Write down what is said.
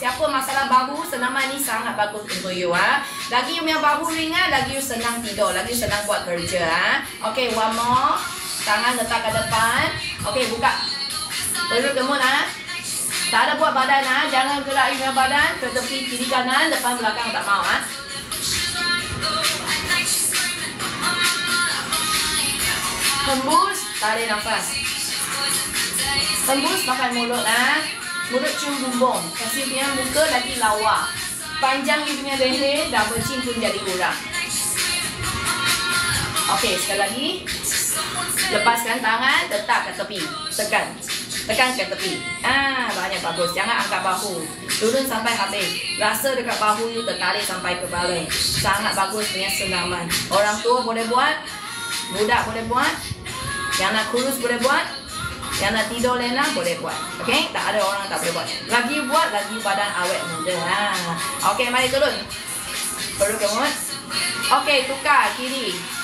Siapa masalah bahu, senaman ni sangat bagus untuk you. Lagi you punya bahu ringan, lagi you senang tidur, lagi you senang buat kerja. Okay, one more. Tangan letak ke depan. Okay, buka perut gemuk Tak ada buat badan Jangan gerak you punya badan ke tepi kiri kanan, depan belakang tak mau Hembus, tarik nafas. Hembus pakai mulut Mulut cium bumbung. Kasih punya muka lagi lawa. Panjang you punya leher, double chin pun jadi kurang. Okey, sekali lagi. Lepaskan tangan, letak ke tepi. Tekan ke tepi. Banyak bagus. Jangan angkat bahu. Turun sampai habis. Rasa dekat bahu you tertarik sampai ke balik. Sangat bagus punya senaman. Orang tua boleh buat, budak boleh buat, yang nak kurus boleh buat, yang nak tidur lena boleh buat. Okey, tak ada orang tak boleh buat. Lagi buat, lagi badan awet muda. Okey, mari turun. Perut gemuk. Okey, tukar kiri.